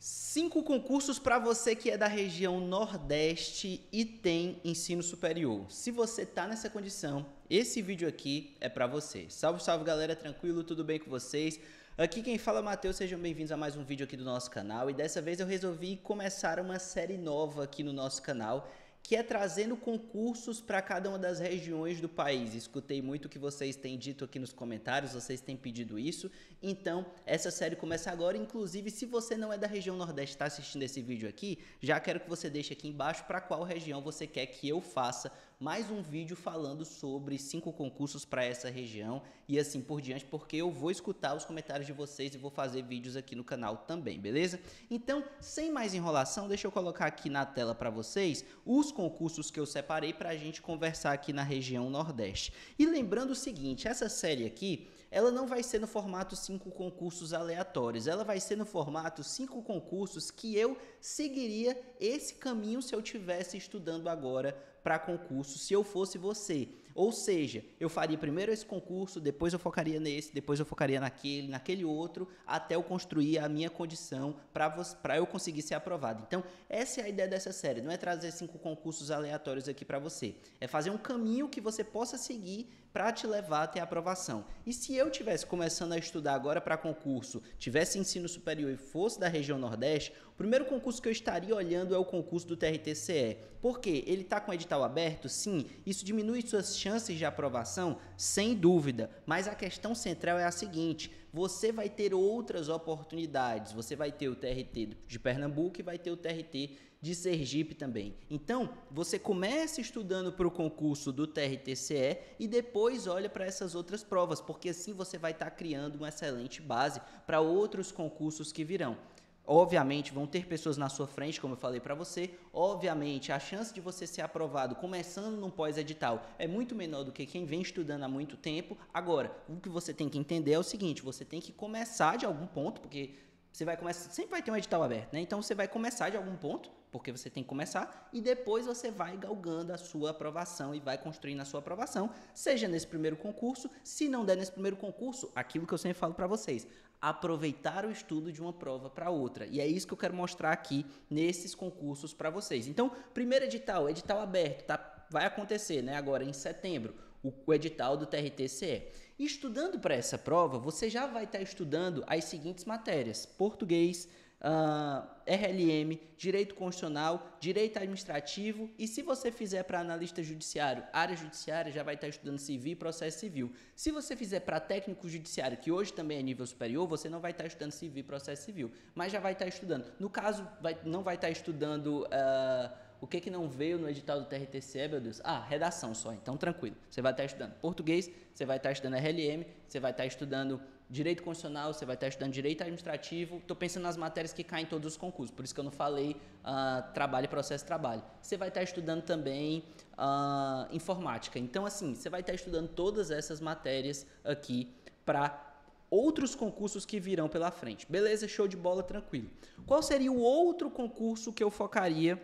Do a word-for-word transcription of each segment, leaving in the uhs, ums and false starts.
Cinco concursos para você que é da região Nordeste e tem ensino superior. Se você tá nessa condição, esse vídeo aqui é para você. Salve, salve galera, tranquilo? Tudo bem com vocês? Aqui quem fala é Matheus, sejam bem-vindos a mais um vídeo aqui do nosso canal. E dessa vez eu resolvi começar uma série nova aqui no nosso canal, que é trazendo concursos para cada uma das regiões do país. Escutei muito o que vocês têm dito aqui nos comentários, vocês têm pedido isso. Então, essa série começa agora. Inclusive, se você não é da região Nordeste e está assistindo esse vídeo aqui, já quero que você deixe aqui embaixo para qual região você quer que eu faça mais um vídeo falando sobre cinco concursos para essa região e assim por diante, porque eu vou escutar os comentários de vocês e vou fazer vídeos aqui no canal também, beleza? Então, sem mais enrolação, deixa eu colocar aqui na tela para vocês os concursos que eu separei para a gente conversar aqui na região Nordeste. E lembrando o seguinte, essa série aqui, ela não vai ser no formato cinco concursos aleatórios, ela vai ser no formato cinco concursos que eu seguiria esse caminho se eu tivesse estudando agora para concurso, se eu fosse você. Ou seja, eu faria primeiro esse concurso, depois eu focaria nesse, depois eu focaria naquele, naquele outro, até eu construir a minha condição para eu conseguir ser aprovado. Então, essa é a ideia dessa série, não é trazer cinco concursos aleatórios aqui para você, é fazer um caminho que você possa seguir para te levar até a aprovação. E se eu tivesse começando a estudar agora para concurso, tivesse ensino superior e fosse da região Nordeste, o primeiro concurso que eu estaria olhando é o concurso do T R T C E. Por quê? Ele está com o edital aberto? Sim. Isso diminui suas chances de aprovação? Sem dúvida. Mas a questão central é a seguinte, você vai ter outras oportunidades. Você vai ter o T R T de Pernambuco e vai ter o T R T de Sergipe também. Então, você começa estudando para o concurso do T R T C E e depois olha para essas outras provas, porque assim você vai estar criando uma excelente base para outros concursos que virão. Obviamente, vão ter pessoas na sua frente, como eu falei para você. Obviamente, a chance de você ser aprovado começando num pós-edital é muito menor do que quem vem estudando há muito tempo. Agora, o que você tem que entender é o seguinte, você tem que começar de algum ponto, porque você vai começar, sempre vai ter um edital aberto, né? Então, você vai começar de algum ponto, porque você tem que começar, e depois você vai galgando a sua aprovação e vai construindo a sua aprovação, seja nesse primeiro concurso. Se não der nesse primeiro concurso, aquilo que eu sempre falo para vocês, aproveitar o estudo de uma prova para outra. E é isso que eu quero mostrar aqui nesses concursos para vocês. Então, primeiro edital, edital aberto, tá? Vai acontecer, né? Agora em setembro, o, o edital do T R T C E. Estudando para essa prova, você já vai estar estudando as seguintes matérias: português, Uh, R L M, Direito Constitucional, Direito Administrativo, e se você fizer para analista judiciário, área judiciária, já vai estar estudando civil e processo civil. Se você fizer para técnico judiciário, que hoje também é nível superior, você não vai estar estudando civil e processo civil, mas já vai estar estudando. No caso, vai, não vai estar estudando... Uh, O que que não veio no edital do T R T C E, meu Deus? Ah, redação só, então tranquilo. Você vai estar estudando português, você vai estar estudando R L M, você vai estar estudando Direito Constitucional, você vai estar estudando Direito Administrativo. Estou pensando nas matérias que caem em todos os concursos, por isso que eu não falei uh, trabalho e processo de trabalho. Você vai estar estudando também uh, Informática. Então, assim, você vai estar estudando todas essas matérias aqui para outros concursos que virão pela frente. Beleza? Show de bola, tranquilo. Qual seria o outro concurso que eu focaria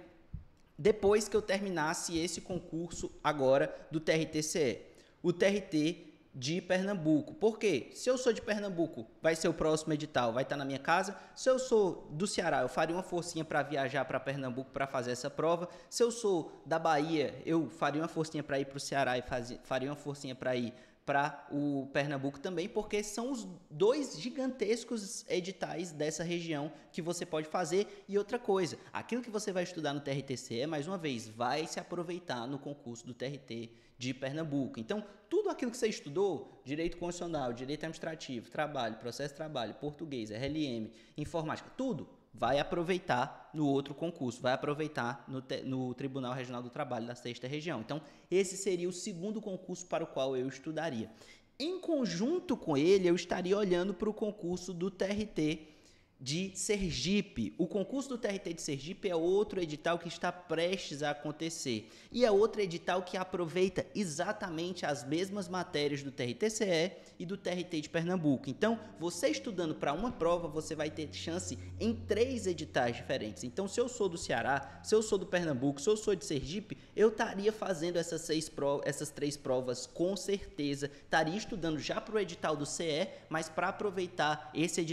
depois que eu terminasse esse concurso agora do T R T C E? O T R T de Pernambuco. Por quê? Se eu sou de Pernambuco, vai ser o próximo edital, vai estar na minha casa. Se eu sou do Ceará, eu faria uma forcinha para viajar para Pernambuco para fazer essa prova. Se eu sou da Bahia, eu faria uma forcinha para ir para o Ceará e faz, faria uma forcinha para ir para o Pernambuco também, porque são os dois gigantescos editais dessa região que você pode fazer. E outra coisa, aquilo que você vai estudar no T R T C E, mais uma vez, vai se aproveitar no concurso do T R T de Pernambuco. Então, tudo aquilo que você estudou, Direito Constitucional, Direito Administrativo, Trabalho, Processo de Trabalho, Português, R L M, Informática, tudo vai aproveitar no outro concurso, vai aproveitar no, no Tribunal Regional do Trabalho da sexta Região. Então, esse seria o segundo concurso para o qual eu estudaria. Em conjunto com ele, eu estaria olhando para o concurso do T R T de Sergipe. O concurso do T R T de Sergipe é outro edital que está prestes a acontecer. E é outro edital que aproveita exatamente as mesmas matérias do T R T C E e do T R T de Pernambuco. Então, você estudando para uma prova, você vai ter chance em três editais diferentes. Então, se eu sou do Ceará, se eu sou do Pernambuco, se eu sou de Sergipe, eu estaria fazendo essas, seis provas, essas três provas com certeza. Estaria estudando já para o edital do C E, mas para aproveitar esse edital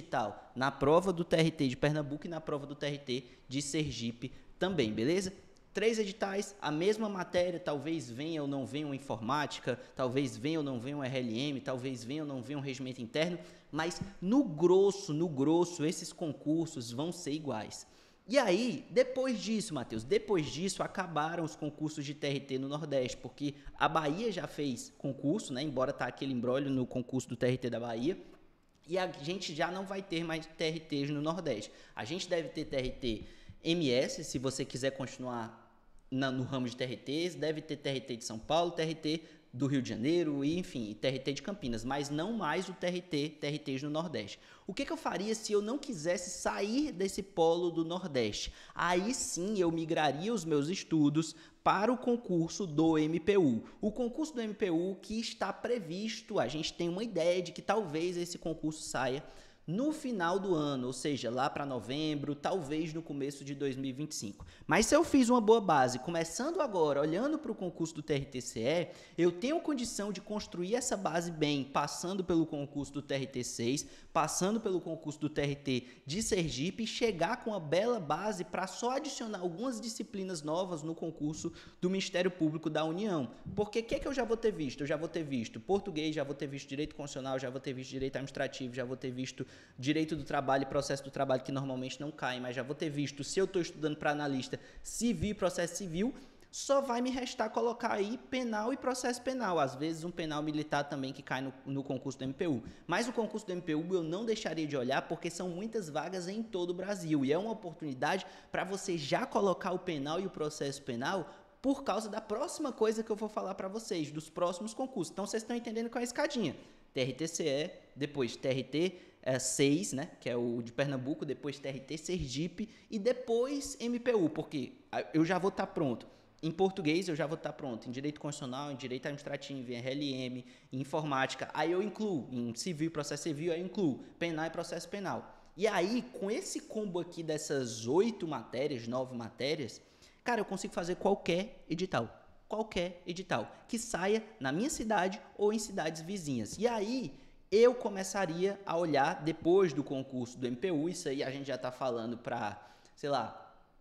na prova do T R T de Pernambuco e na prova do T R T de Sergipe também, beleza? Três editais, a mesma matéria, talvez venha ou não venha uma informática, talvez venha ou não venha um R L M, talvez venha ou não venha um regimento interno, mas no grosso, no grosso, esses concursos vão ser iguais. E aí, depois disso, Matheus, depois disso acabaram os concursos de T R T no Nordeste, porque a Bahia já fez concurso, né, embora tá aquele imbróglio no concurso do T R T da Bahia, e a gente já não vai ter mais T R Ts no Nordeste. A gente deve ter T R T M S, se você quiser continuar na, no ramo de T R Ts, deve ter T R T de São Paulo, T R T do Rio de Janeiro e, enfim, T R T de Campinas, mas não mais o T R T, T R Ts no Nordeste. O que, que eu faria se eu não quisesse sair desse polo do Nordeste? Aí sim eu migraria os meus estudos para o concurso do M P U. O concurso do M P U que está previsto, a gente tem uma ideia de que talvez esse concurso saia no final do ano, ou seja, lá para novembro, talvez no começo de dois mil e vinte e cinco. Mas se eu fiz uma boa base, começando agora, olhando para o concurso do T R T C E, eu tenho condição de construir essa base bem, passando pelo concurso do T R T seis, passando pelo concurso do T R T de Sergipe e chegar com uma bela base para só adicionar algumas disciplinas novas no concurso do Ministério Público da União. Porque o que, que eu já vou ter visto? Eu já vou ter visto português, já vou ter visto direito constitucional, já vou ter visto direito administrativo, já vou ter visto direito do trabalho e processo do trabalho, que normalmente não caem, mas já vou ter visto, se eu estou estudando para analista, civil e processo civil, só vai me restar colocar aí penal e processo penal, às vezes um penal militar também que cai no, no concurso do M P U. Mas o concurso do M P U eu não deixaria de olhar porque são muitas vagas em todo o Brasil e é uma oportunidade para você já colocar o penal e o processo penal por causa da próxima coisa que eu vou falar para vocês, dos próximos concursos. Então vocês estão entendendo qual é a escadinha. T R T C E, depois T R T seis, né, que é o de Pernambuco, depois T R T Sergipe e depois M P U, porque eu já vou estar pronto. Em português eu já vou estar pronto, em direito constitucional, em direito administrativo, em R L M, em informática, aí eu incluo, em civil, processo civil, aí eu incluo penal e processo penal. E aí, com esse combo aqui dessas oito matérias, nove matérias, cara, eu consigo fazer qualquer edital. Qualquer edital que saia na minha cidade ou em cidades vizinhas. E aí eu começaria a olhar depois do concurso do M P U, isso aí a gente já está falando para, sei lá,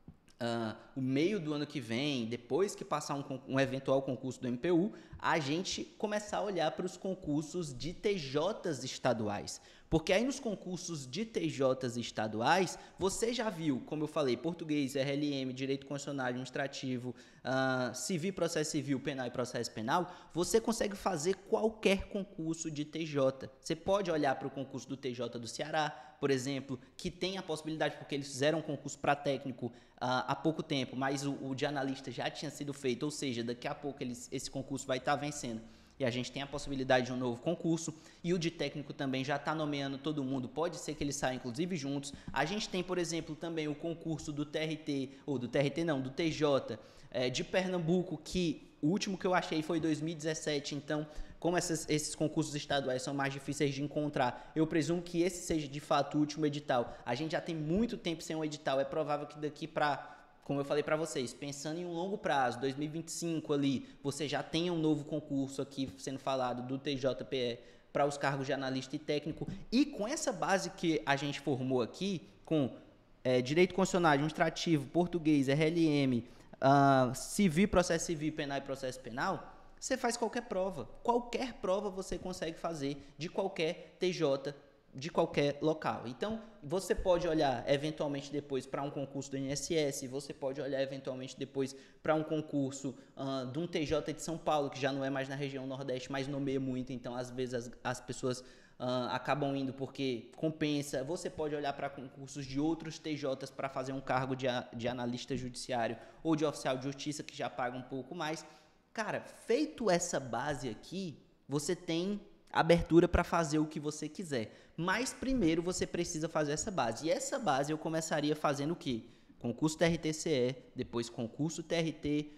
uh, o meio do ano que vem, depois que passar um, um eventual concurso do M P U, a gente começar a olhar para os concursos de T Js estaduais. Porque aí nos concursos de T Js estaduais, você já viu, como eu falei, português, R L M, direito constitucional, administrativo, uh, civil, processo civil, penal e processo penal, você consegue fazer qualquer concurso de T J. Você pode olhar para o concurso do T J do Ceará, por exemplo, que tem a possibilidade, porque eles fizeram um concurso para técnico uh, há pouco tempo, mas o, o de analista já tinha sido feito, ou seja, daqui a pouco eles, esse concurso vai estar vencendo. E a gente tem a possibilidade de um novo concurso, e o de técnico também já está nomeando todo mundo, pode ser que eles saiam inclusive juntos. A gente tem, por exemplo, também o concurso do T R T, ou do T R T não, do T J, é, de Pernambuco, que o último que eu achei foi dois mil e dezessete, então, como essas, esses concursos estaduais são mais difíceis de encontrar, eu presumo que esse seja de fato o último edital. A gente já tem muito tempo sem um edital, é provável que daqui para... Como eu falei para vocês, pensando em um longo prazo, dois mil e vinte e cinco ali, você já tenha um novo concurso aqui sendo falado do T J P E para os cargos de analista e técnico. E com essa base que a gente formou aqui, com é, direito constitucional, administrativo, português, R L M, uh, civil, processo civil, penal e processo penal, você faz qualquer prova. Qualquer prova você consegue fazer de qualquer T J, de qualquer local. Então, você pode olhar eventualmente depois para um concurso do I N S S, você pode olhar eventualmente depois para um concurso uh, de um T J de São Paulo, que já não é mais na região Nordeste, mas nomeia muito, então às vezes as, as pessoas uh, acabam indo porque compensa. Você pode olhar para concursos de outros T Js para fazer um cargo de, de analista judiciário ou de oficial de justiça, que já paga um pouco mais. Cara, feito essa base aqui, você tem abertura para fazer o que você quiser. Mas primeiro você precisa fazer essa base. E essa base eu começaria fazendo o quê? Concurso T R T C E, depois concurso T R T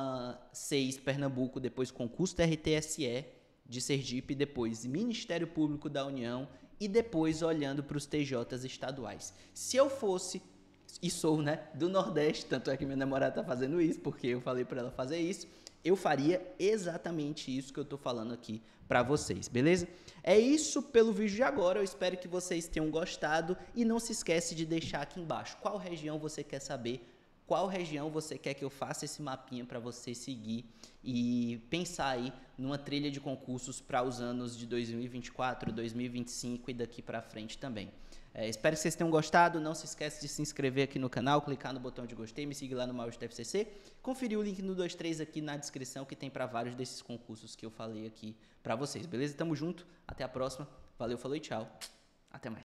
seis Pernambuco, depois concurso T R T S E de Sergipe, depois Ministério Público da União e depois olhando para os T Js estaduais. Se eu fosse, e sou, né, do Nordeste, tanto é que minha namorada está fazendo isso, porque eu falei para ela fazer isso, eu faria exatamente isso que eu estou falando aqui para vocês, beleza? É isso pelo vídeo de agora, eu espero que vocês tenham gostado e não se esquece de deixar aqui embaixo qual região você quer saber, qual região você quer que eu faça esse mapinha para você seguir e pensar aí numa trilha de concursos para os anos de dois mil e vinte e quatro, dois mil e vinte e cinco e daqui para frente também. É, espero que vocês tenham gostado, não se esquece de se inscrever aqui no canal, clicar no botão de gostei, me seguir lá no Maurício T F C C, conferir o link no dois três aqui na descrição que tem para vários desses concursos que eu falei aqui para vocês, beleza? Tamo junto, até a próxima, valeu, falou e tchau, até mais.